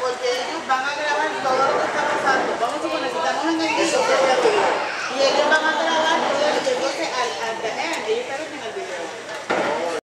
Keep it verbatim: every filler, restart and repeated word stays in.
porque ellos van a grabar todo lo que está pasando.